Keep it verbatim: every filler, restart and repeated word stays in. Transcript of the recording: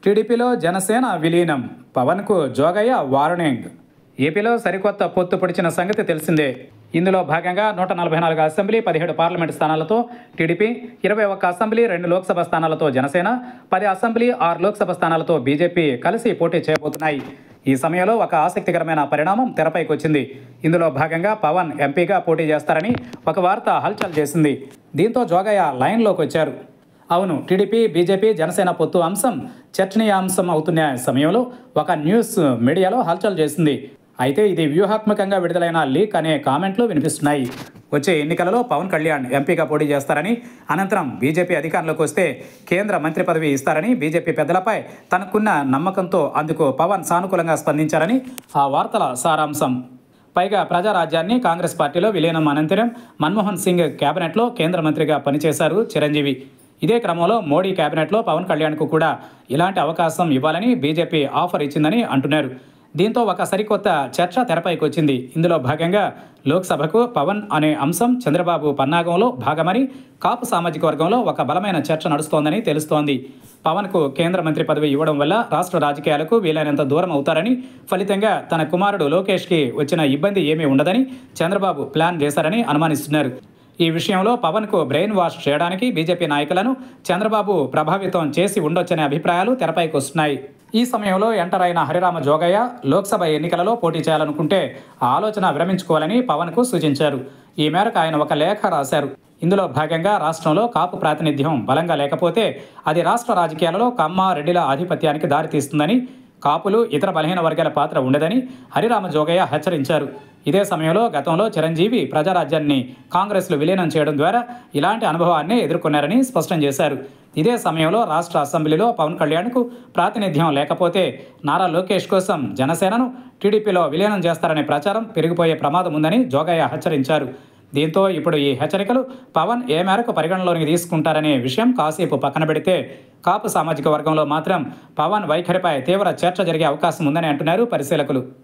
టీడీపీలో జనసేన విలీనం, పవన్కు జోగయ్య వార్నింగ్. ఏపీలో సరికొత్త పొత్తు పొడిచిన సంగతి తెలిసిందే. ఇందులో భాగంగా నూట నలభై నాలుగు అసెంబ్లీ, పదిహేడు పార్లమెంటు స్థానాలతో టీడీపీ, ఇరవై ఒక్క అసెంబ్లీ, రెండు లోక్సభ స్థానాలతో జనసేన, పది అసెంబ్లీ, ఆరు లోక్సభ స్థానాలతో బీజేపీ కలిసి పోటీ చేయబోతున్నాయి. ఈ సమయంలో ఒక ఆసక్తికరమైన పరిణామం తెరపైకి వచ్చింది. ఇందులో భాగంగా పవన్ ఎంపీగా పోటీ చేస్తారని ఒక వార్త హల్చల్ చేసింది. దీంతో జోగయ్య లైన్లోకి వచ్చారు. అవును, టీడీపీ, బీజేపీ, జనసేన పొత్తు అంశం చర్చనీయాంశం అవుతున్న సమయంలో ఒక న్యూస్ మీడియాలో హల్చల్ చేసింది. అయితే ఇది వ్యూహాత్మకంగా విడుదలైన లీక్ అనే కామెంట్లు వినిపిస్తున్నాయి. వచ్చే ఎన్నికలలో పవన్ కళ్యాణ్ ఎంపీగా పోటీ చేస్తారని, అనంతరం బీజేపీ అధికారంలోకి వస్తే కేంద్ర మంత్రి పదవి ఇస్తారని బీజేపీ పెద్దలపై తనకున్న నమ్మకంతో అందుకు పవన్ సానుకూలంగా స్పందించారని ఆ వార్తల సారాంశం. పైగా ప్రజారాజ్యాన్ని కాంగ్రెస్ పార్టీలో విలీనం అనంతరం మన్మోహన్ సింగ్ కేబినెట్లో కేంద్ర మంత్రిగా పనిచేశారు చిరంజీవి. ఇదే క్రమంలో మోడీ కేబినెట్లో పవన్ కళ్యాణ్కు కూడా ఇలాంటి అవకాశం ఇవ్వాలని బీజేపీ ఆఫర్ ఇచ్చిందని అంటున్నారు. దీంతో ఒక సరికొత్త చర్చ తెరపైకి వచ్చింది. ఇందులో భాగంగా లోక్సభకు పవన్ అనే అంశం చంద్రబాబు పన్నాగంలో భాగమని కాపు సామాజిక వర్గంలో ఒక బలమైన చర్చ నడుస్తోందని తెలుస్తోంది. పవన్కు కేంద్ర మంత్రి పదవి ఇవ్వడం వల్ల రాష్ట్ర రాజకీయాలకు వీలైనంత దూరం అవుతారని, ఫలితంగా తన కుమారుడు లోకేష్కి వచ్చిన ఇబ్బంది ఏమీ ఉండదని చంద్రబాబు ప్లాన్ చేశారని అనుమానిస్తున్నారు. ఈ విషయంలో పవన్కు బ్రెయిన్ వాష్ చేయడానికి బీజేపీ నాయకులను చంద్రబాబు ప్రభావితం చేసి ఉండొచ్చనే అభిప్రాయాలు తెరపైకి వస్తున్నాయి. ఈ సమయంలో ఎంటర్ అయిన హరిరామ జోగయ్య లోక్సభ ఎన్నికలలో పోటీ చేయాలనుకుంటే ఆ ఆలోచన విరమించుకోవాలని పవన్కు సూచించారు. ఈ మేరకు ఆయన ఒక లేఖ రాశారు. ఇందులో భాగంగా రాష్ట్రంలో కాపు ప్రాతినిధ్యం బలంగా లేకపోతే అది రాష్ట్ర రాజకీయాలలో కమ్మ, రెడ్డిల ఆధిపత్యానికి దారితీస్తుందని, కాపులు, ఇతర బలహీన వర్గాల పాత్ర ఉండదని హరిరామ జోగయ్య హెచ్చరించారు. ఇదే సమయంలో గతంలో చిరంజీవి ప్రజారాజ్యాన్ని కాంగ్రెస్లో విలీనం చేయడం ద్వారా ఇలాంటి అనుభవాన్ని ఎదుర్కొన్నారని స్పష్టం చేశారు. ఇదే సమయంలో రాష్ట్ర అసెంబ్లీలో పవన్ కళ్యాణ్కు ప్రాతినిధ్యం లేకపోతే నారా లోకేష్ కోసం జనసేనను టీడీపీలో విలీనం చేస్తారనే ప్రచారం పెరిగిపోయే ప్రమాదం ఉందని జోగయ్య హెచ్చరించారు. దీంతో ఇప్పుడు ఈ హెచ్చరికలు పవన్ ఏ మేరకు పరిగణలోనికి తీసుకుంటారనే విషయం కాసేపు పక్కన పెడితే, కాపు సామాజిక వర్గంలో మాత్రం పవన్ వైఖరిపై తీవ్ర చర్చ జరిగే అవకాశం ఉందని అంటున్నారు పరిశీలకులు.